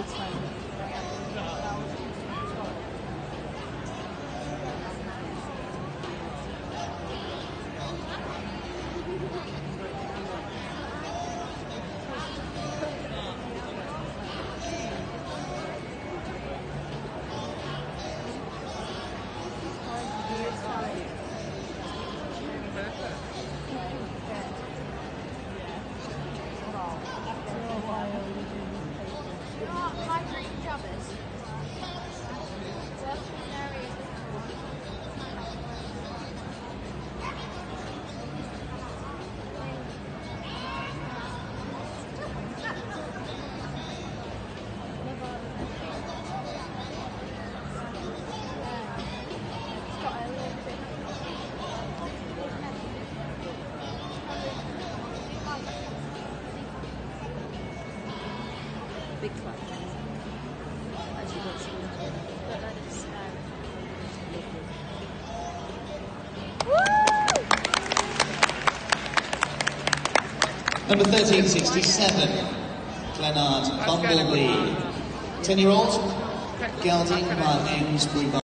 Big clutch. As you go through. But that is Number 1367, Glenard, Bumblebee. 10-year-old, gelding by Amesbury.